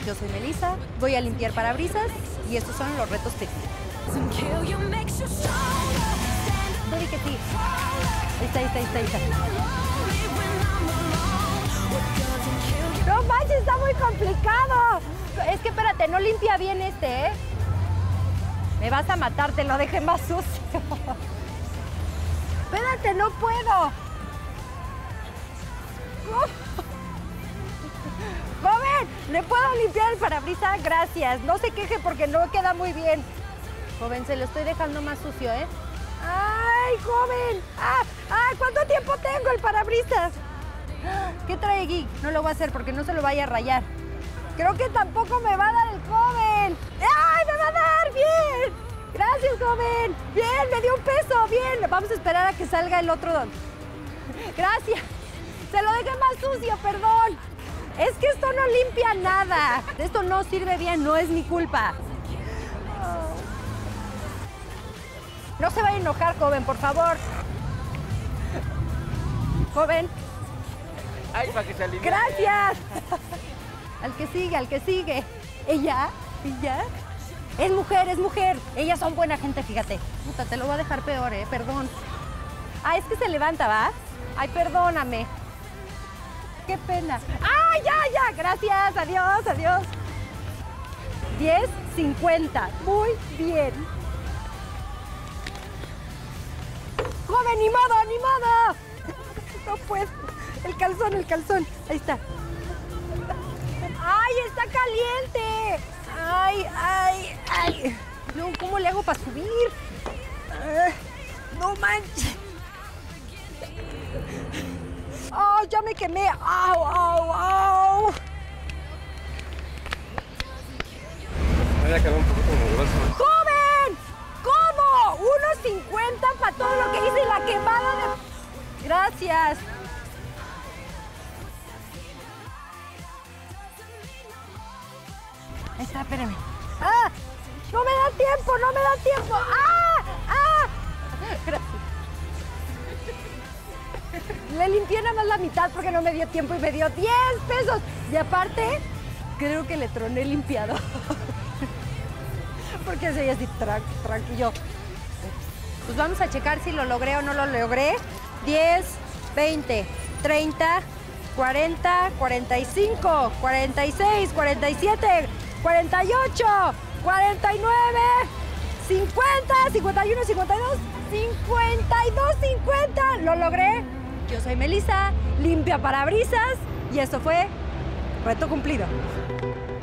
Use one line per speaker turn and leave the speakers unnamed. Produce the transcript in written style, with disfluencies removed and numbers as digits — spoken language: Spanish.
Yo soy Melissa, voy a limpiar parabrisas y estos son los retos técnicos. Dori que sí. Ahí está. No manches, está muy complicado. Es que espérate, no limpia bien este, ¿eh? Me vas a matar, te lo dejé más sucio. Espérate, no puedo. ¡Joven! ¿Le puedo limpiar el parabrisas? Gracias. No se queje porque no queda muy bien. Joven, se lo estoy dejando más sucio, ¿eh? ¡Ay, joven! ¿Cuánto tiempo tengo el parabrisas? ¿Qué trae aquí? No lo voy a hacer porque no se lo vaya a rayar. Creo que tampoco me va a dar el joven. ¡Ay, me va a dar! ¡Bien! Gracias, joven. Bien, me dio un peso. Bien, vamos a esperar a que salga el otro. Gracias. Se lo dejé más sucio, perdón. Es que esto no limpia nada. Esto no sirve bien, no es mi culpa. No se vaya a enojar, joven, por favor. Joven.
Ay, para que se alivie.
Gracias. Al que sigue. Ella. Es mujer. Ellas son buena gente, fíjate. Puta, te lo voy a dejar peor, perdón. Es que se levanta, ¿va? Ay, perdóname. Qué pena. Ya. Gracias. Adiós. 10:50. Muy bien. Joven, ni modo. No puedo. El calzón. Ahí está. ¡Ay, está caliente! ¡Ay! No, ¿cómo le hago para subir? No manches. ¡Oh, ya me quemé! ¡Au!
Me quedó un poquito mugroso.
¡Joven! ¿Cómo? 1.50 para todo lo que hice y la quemada de... Gracias. Ahí está, espérame. No me da tiempo. Gracias. Le limpié nada más la mitad porque no me dio tiempo y me dio 10 pesos. Y aparte, creo que le troné el limpiador. Porque así así, tranquilo. Pues vamos a checar si lo logré o no lo logré. 10, 20, 30, 40, 45, 46, 47, 48, 49, 50, 51, 52, 50. ¿Lo logré? Yo soy Melissa, limpia parabrisas y esto fue reto cumplido.